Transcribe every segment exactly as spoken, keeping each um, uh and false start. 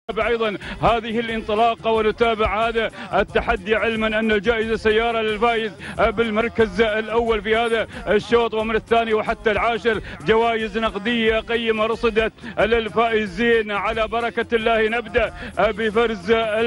ايضا هذه الانطلاقه ونتابع هذا التحدي، علما ان الجائزه سياره للفائز بالمركز الاول في هذا الشوط، ومن الثاني وحتى العاشر جوائز نقديه قيمه رصدت للفائزين. على بركه الله نبدا بفرز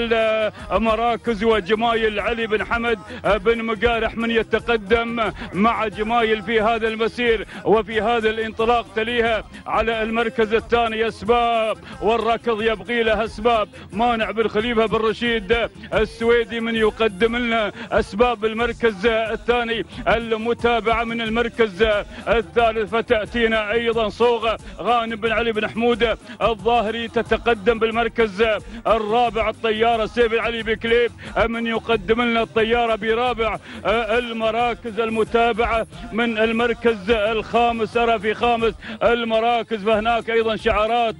المراكز، وجمايل علي بن حمد بن مقارح من يتقدم مع جمايل في هذا المسير وفي هذا الانطلاق. تليها على المركز الثاني اسباب، والركض يبقي لها اسباب. مانع بن خليفه بن رشيد السويدي من يقدم لنا اسباب المركز الثاني. المتابعه من المركز الثالث فتاتينا ايضا صوغه غانم بن علي بن حموده الظاهري تتقدم بالمركز الرابع. الطياره سيف علي بكليب من يقدم لنا الطياره برابع المراكز. المتابعه من المركز الخامس، ارى في خامس المراكز، فهناك ايضا شعارات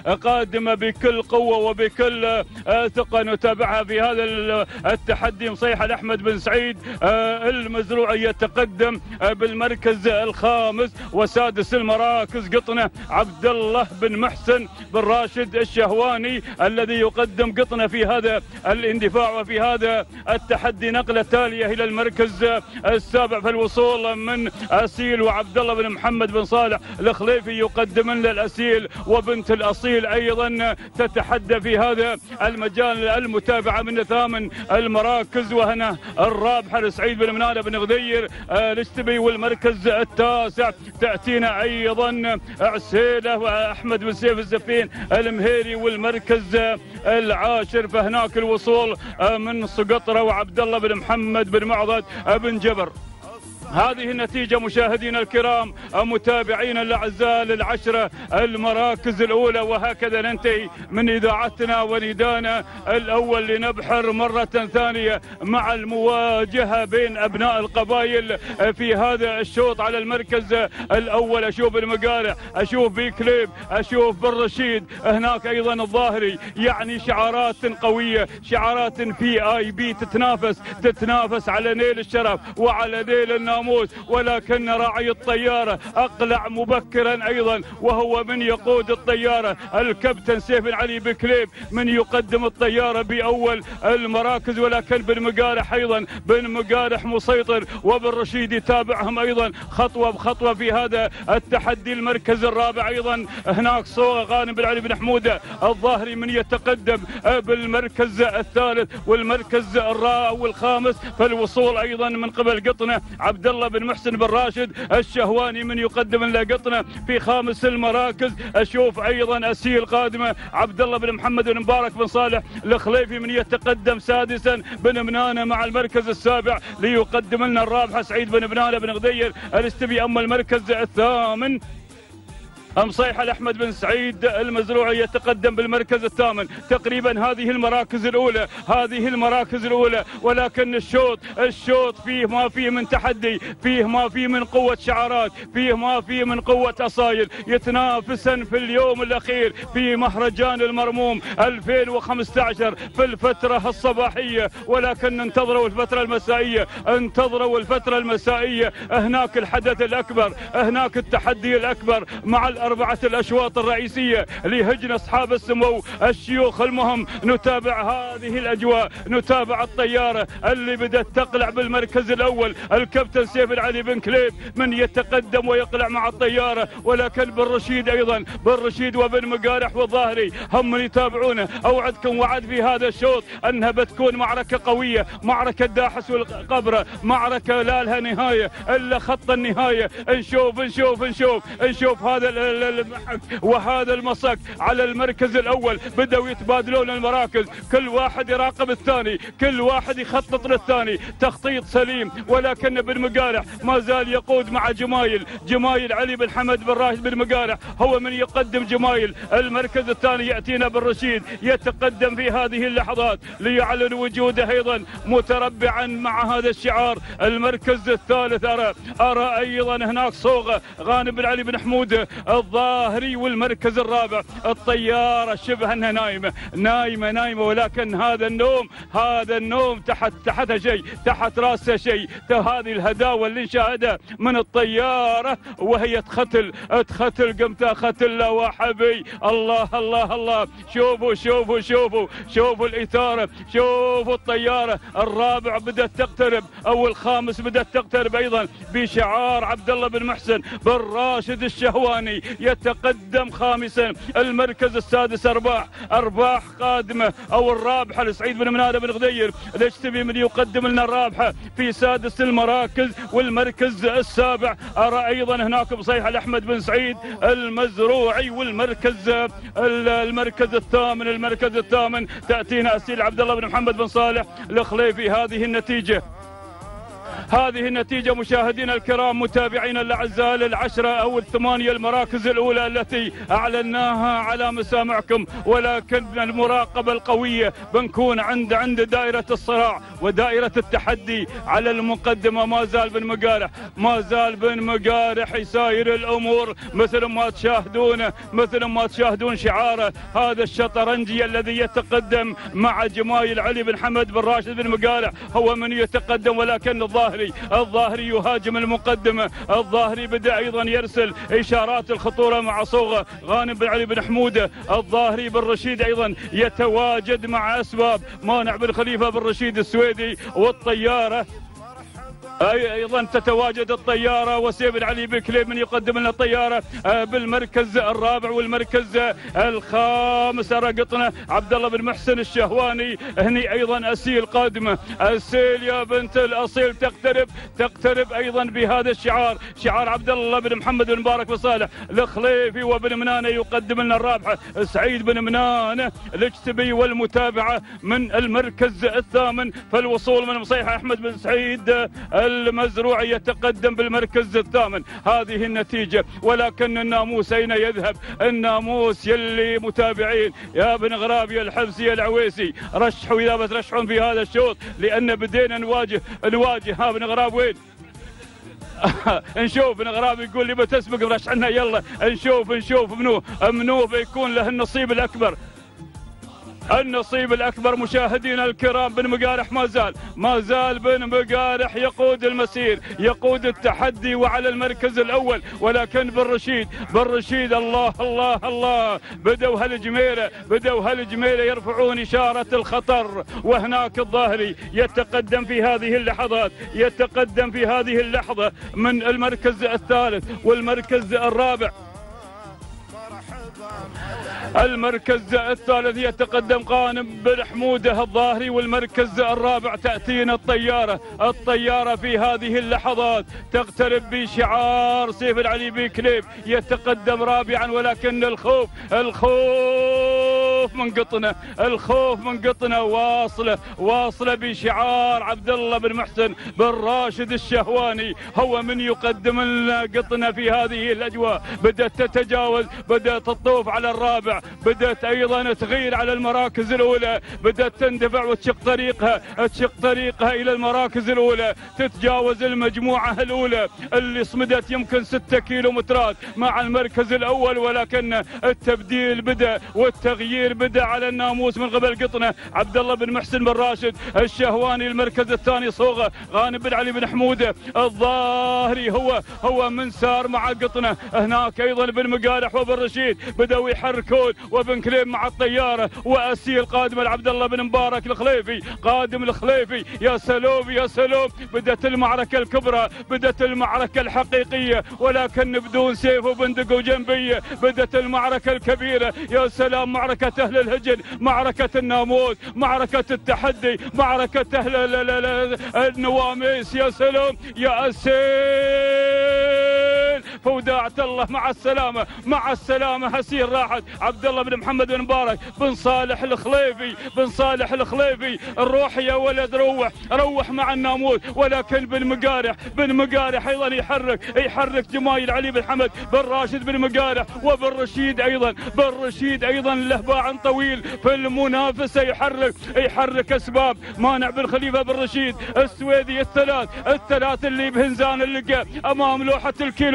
قادمه بكل قوه وبكل ثقه نتابعها في هذا التحدي. مصيحه لاحمد بن سعيد المزروعي يتقدم بالمركز الخامس، وسادس المراكز قطنه عبد الله بن محسن بن راشد الشهواني الذي يقدم قطنه في هذا الاندفاع وفي هذا التحدي. نقله تاليه الى المركز السابع في الوصول من اسيل وعبد الله بن محمد بن صالح الخليفي يقدم لنا الاسيل، وبنت الاصيل ايضا تتحدى في هذا المجال. المتابعه من ثامن المراكز، وهنا الرابحه سعيد بن مناله بن غدير الاشتبي. والمركز التاسع تاتينا ايضا عسيله واحمد بن سيف الزفين المهيري. والمركز العاشر فهناك الوصول من سقطره وعبد الله بن محمد بن معضد بن جبر. هذه النتيجة مشاهدينا الكرام متابعينا الأعزاء للعشرة المراكز الأولى، وهكذا ننتهي من إذاعتنا وندانا الأول لنبحر مرة ثانية مع المواجهة بين أبناء القبائل في هذا الشوط. على المركز الأول أشوف المقارع، أشوف بيكليب، أشوف بن رشيد، هناك أيضا الظاهري. يعني شعارات قوية، شعارات في آي بي تتنافس تتنافس على نيل الشرف وعلى نيل الناموس. ولكن راعي الطيارة أقلع مبكرا أيضا، وهو من يقود الطيارة الكابتن سيف علي بكليب من يقدم الطيارة بأول المراكز. ولكن بن مقارح أيضا بن مقارح مسيطر، وبن رشيد يتابعهم أيضا خطوة بخطوة في هذا التحدي. المركز الرابع أيضا هناك صوغة غانم بن علي بن حمودة الظاهري من يتقدم بالمركز الثالث. والمركز الرابع والخامس فالوصول أيضا من قبل قطنة عبد الله بن محسن بن راشد الشهواني من يقدم لنا قطنه في خامس المراكز. اشوف ايضا اسيل قادمه عبد الله بن محمد بن مبارك بن صالح الخليفي من يتقدم سادسا بن منانه مع المركز السابع ليقدم لنا الرابحه سعيد بن منانه بن غدير الاستبي. اما المركز الثامن مصيحة لأحمد بن سعيد المزروعي يتقدم بالمركز الثامن. تقريبا هذه المراكز الأولى هذه المراكز الأولى ولكن الشوط الشوط فيه ما فيه من تحدي، فيه ما فيه من قوة شعارات، فيه ما فيه من قوة أصايل، يتنافسا في اليوم الأخير في مهرجان المرموم ألفين وخمسة عشر في الفترة الصباحية. ولكن انتظروا الفترة المسائية، انتظروا الفترة المسائية. هناك الحدث الأكبر، هناك التحدي الأكبر مع أربعة الأشواط الرئيسية لهجن أصحاب السمو الشيوخ المهم. نتابع هذه الأجواء، نتابع الطيارة اللي بدأت تقلع بالمركز الأول. الكابتن سيف علي بن كليب من يتقدم ويقلع مع الطيارة، ولكن بن رشيد أيضا بن رشيد وبن مقارح والظاهري هم من يتابعونه. أوعدكم وعد في هذا الشوط أنها بتكون معركة قوية، معركة داحس والقبرة، معركة لا لها نهاية إلا خط النهاية. نشوف نشوف نشوف نشوف هذا المحك وهذا المصك على المركز الاول. بدأوا يتبادلون المراكز، كل واحد يراقب الثاني، كل واحد يخطط للثاني تخطيط سليم. ولكن بن مقارح ما زال يقود مع جمايل، جمايل علي بن حمد بن راشد بن مقارح هو من يقدم جمايل. المركز الثاني ياتينا بن رشيد يتقدم في هذه اللحظات ليعلن وجوده ايضا متربعا مع هذا الشعار. المركز الثالث ارى ارى ايضا هناك صوغه غانم بن علي بن حموده الظاهري والمركز الرابع. الطيارة شبه أنها نايمة نايمة نايمة، ولكن هذا النوم هذا النوم تحت تحتها شيء، تحت راسها شيء. هذه الهداوة اللي نشاهدها من الطيارة وهي تختل تختل قمتها ختل وحبي. الله الله الله، شوفوا شوفوا شوفوا شوفوا الإثارة، شوفوا الطيارة الرابع بدأت تقترب، أو الخامس بدأت تقترب أيضا بشعار عبد الله بن محسن بن راشد الشهواني يتقدم خامسا. المركز السادس أرباح أرباح قادمة، أو الرابحة لسعيد بن منادى بن غدير. ليش تبي من يقدم لنا الرابحة في سادس المراكز؟ والمركز السابع أرى أيضا هناك بصيحة لأحمد بن سعيد المزروعي. والمركز المركز الثامن المركز الثامن تأتينا أسيل عبد الله بن محمد بن صالح الخليفي. هذه النتيجة هذه النتيجة مشاهدينا الكرام متابعينا الأعزاء للعشرة أو الثمانية المراكز الأولى التي أعلناها على مسامعكم، ولكن المراقبة القوية بنكون عند عند دائرة الصراع ودائرة التحدي. على المقدمة ما زال بن مقارح ما زال بن مقارح يساير الأمور مثل ما تشاهدون مثل ما تشاهدون شعاره هذا الشطرنجي الذي يتقدم مع جمايل علي بن حمد بن راشد بن مقارح هو من يتقدم، ولكن الظاهري الظاهري يهاجم المقدمة. الظاهري بدأ أيضا يرسل إشارات الخطورة مع صوغة غانم بن علي بن حمودة. الظاهري بن رشيد أيضا يتواجد مع أسباب مانع بن خليفة بن رشيد السويدي. والطيارة ايضا تتواجد الطياره وسيف بن علي بكليب من يقدم لنا الطياره بالمركز الرابع. والمركز الخامس رقطنا عبد الله بن محسن الشهواني. هني ايضا اسيل قادمه، اسيل يا بنت الاصيل تقترب تقترب ايضا بهذا الشعار، شعار عبد الله بن محمد بن مبارك بن صالح الخليفي. وبن منانه يقدم لنا الرابحه سعيد بن منانه الاجتبي. والمتابعه من المركز الثامن فالوصول من مصيحه احمد بن سعيد المزروعي يتقدم بالمركز الثامن. هذه النتيجة، ولكن الناموس أين يذهب؟ الناموس يلي متابعين يا بن غرابي الحبسي العويسي رشحوا إذا بترشحون في هذا الشوط، لأن بدينا نواجه نواجه ها بن غراب وين؟ نشوف بن غراب يقول لي بتسبق مرشحنا، يلا نشوف نشوف منو منو بيكون له النصيب الأكبر. النصيب الأكبر مشاهدينا الكرام بن مقارح ما زال ما زال بن مقارح يقود المسير، يقود التحدي وعلى المركز الأول. ولكن بن رشيد بن رشيد الله الله الله بدأوا هالجميلة بدأوا هالجميلة يرفعون إشارة الخطر. وهناك الظاهري يتقدم في هذه اللحظات يتقدم في هذه اللحظة من المركز الثالث والمركز الرابع. المركز الثالث يتقدم غانم بن حموده الظاهري. والمركز الرابع تأتينا الطيارة الطيارة في هذه اللحظات تقترب بشعار سيف العلي بكليب يتقدم رابعا. ولكن الخوف الخوف من قطنا الخوف من قطنا واصلة واصلة بشعار عبد الله بن محسن بن راشد الشهواني هو من يقدم لنا قطنا في هذه الأجواء. بدأت تتجاوز بدأت تطوف على الرابع، بدأت أيضا تغير على المراكز الأولى، بدأت تندفع وتشق طريقها تشق طريقها إلى المراكز الأولى، تتجاوز المجموعة الأولى اللي صمدت يمكن ستة كيلومترات مع المركز الأول. ولكن التبديل بدأ والتغيير بدأ على الناموس من قبل قطنة عبد الله بن محسن بن راشد الشهواني. المركز الثاني صوغة غانم بن علي بن حمودة الظاهري هو هو من سار مع قطنة. هناك أيضا بن مقارح وبن رشيد بدأوا يحركون، وبن كليب مع الطيارة. وأسيل قادم عبد الله بن مبارك الخليفي قادم الخليفي. يا سلوم يا سلوم، بدأت المعركة الكبرى بدأت المعركة الحقيقية، ولكن بدون سيف وبندق وجنبية. بدأت المعركة الكبيرة. يا سلام، معركة أهل الهجن، معركة الناموس، معركة التحدي، معركة أهل النواميس. يا سلام يا أسيل، فوداعة الله مع السلامة مع السلامة. هسير راحت عبد الله بن محمد بن مبارك بن صالح الخليفي بن صالح الخليفي. الروح يا ولد روح روح مع الناموس. ولكن بن مقارح بن مقارح ايضا يحرك يحرك جمايل علي بن حمد بن راشد بن مقارح. وبن رشيد ايضا بن رشيد ايضا له باع طويل في المنافسه، يحرك يحرك اسباب مانع بن خليفه بن رشيد السويدي. الثلاث الثلاث اللي بهنزان اللقاء امام لوحه الكيلو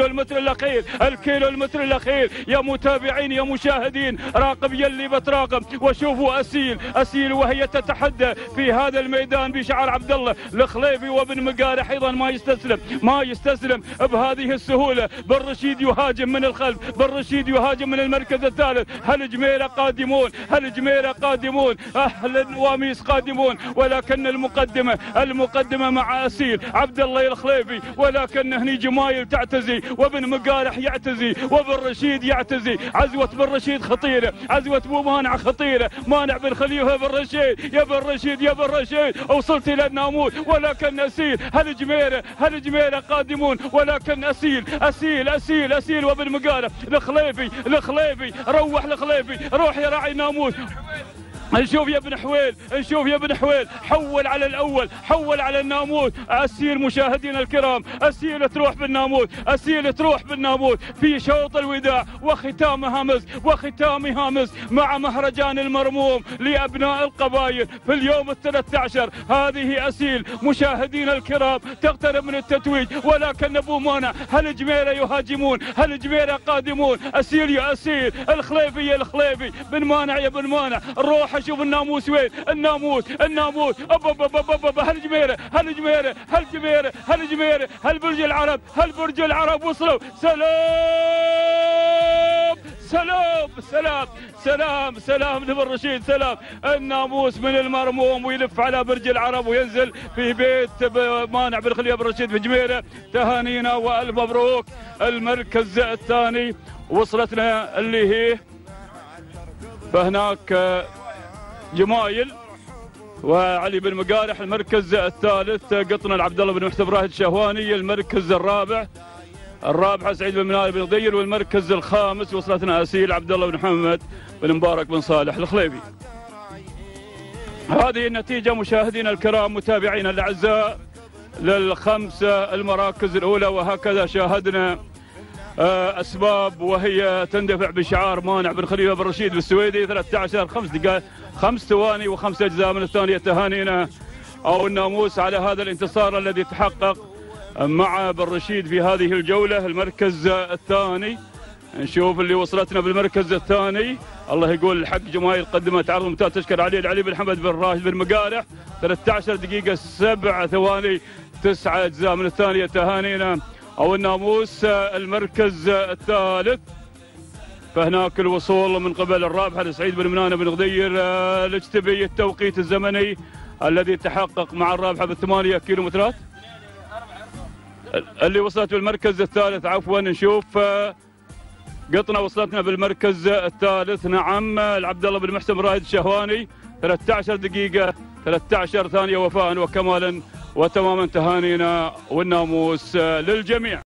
المتر الاخير، الكيلو المتر الاخير. يا متابعين يا مشاهدين، راقب يلي بتراقب وشوفوا اسيل اسيل وهي تتحدى في هذا الميدان بشعار عبد الله الخليفي. وابن مقارح ايضا ما يستسلم ما يستسلم بهذه السهوله. بن رشيد يهاجم من الخلف، بن رشيد يهاجم من المركز الثالث. هل جميره قادمون، هل جميره قادمون، اهل النواميس قادمون، ولكن المقدمه المقدمه مع اسيل عبد الله الخليفي، ولكن هني جمايل تعتزي وابن مقارح يعتزي وبن رشيد يعتزي. عزوه بن رشيد خطيره، عزوه ابو مانع خطيره. مانع بن خليفه بن رشيد، يا بن رشيد يا بن رشيد وصلت الى الناموس، ولكن اسيل هل جميره هل جميره قادمون، ولكن اسيل اسيل اسيل اسيل وابن مقارح. الخليفي الخليفي روح الخليفي، روح يا راعي ناموس. نشوف يا ابن حويل، نشوف يا ابن حويل، حول على الاول، حول على الناموس. اسيل مشاهدينا الكرام، اسيل تروح بالناموس، اسيل تروح بالناموس في شوط الوداع وختام هامس وختام هامس مع مهرجان المرموم لابناء القبائل في اليوم الثلاث عشر. هذه اسيل مشاهدينا الكرام تقترب من التتويج، ولكن ابو مانع هل جميره يهاجمون، هل جميره قادمون. اسيل يا اسيل، الخليفي يا الخليفي، بن مانع يا بن مانع. روح شوف الناموس وين، الناموس الناموس. أب أب أب أب هل جميره هل جميره هل جميره هل جميره هل برج العرب هل برج العرب وصلوا. سلام سلام سلام سلام سلام لبن رشيد، سلام. الناموس من المرموم ويلف على برج العرب وينزل في بيت مانع بن خليفه بن رشيد في جميره. تهانينا والف مبروك. المركز الثاني وصلتنا اللي هي فهناك جمايل وعلي بن مقارح. المركز الثالث قطنا عبد الله بن محتب راشد الشهواني. المركز الرابع الرابع سعيد بن منال بن غدير. والمركز الخامس وصلتنا اسيل عبد الله بن محمد بن مبارك بن صالح الخليفي. هذه النتيجه مشاهدينا الكرام متابعينا الاعزاء للخمسه المراكز الاولى. وهكذا شاهدنا اسباب وهي تندفع بشعار مانع بن خليفه بن رشيد بالسويدي. ثلاثة عشر خمس دقائق خمس ثواني وخمس اجزاء من الثانيه. تهانينا او الناموس على هذا الانتصار الذي تحقق مع بن رشيد في هذه الجوله. المركز الثاني نشوف اللي وصلتنا بالمركز الثاني. الله يقول الحق جماهير قدمت عرض ممتاز تشكر عليه علي بن حمد بن راشد بن مقارح. ثلاثة عشر دقيقه سبع ثواني تسعة اجزاء من الثانيه. تهانينا او الناموس. المركز الثالث فهناك الوصول من قبل الرابحه لسعيد بن منان بن غدير الاجتبي. التوقيت الزمني الذي تحقق مع الرابحه بالثمانيه كيلومترات اللي وصلت بالمركز الثالث. عفوا نشوف قطنا وصلتنا بالمركز الثالث. نعم العبد الله بن محسن رائد الشهواني. ثلاثة عشر دقيقه ثلاثة عشر ثانيه وفاء وكمالا وتماما. تهانينا والناموس للجميع.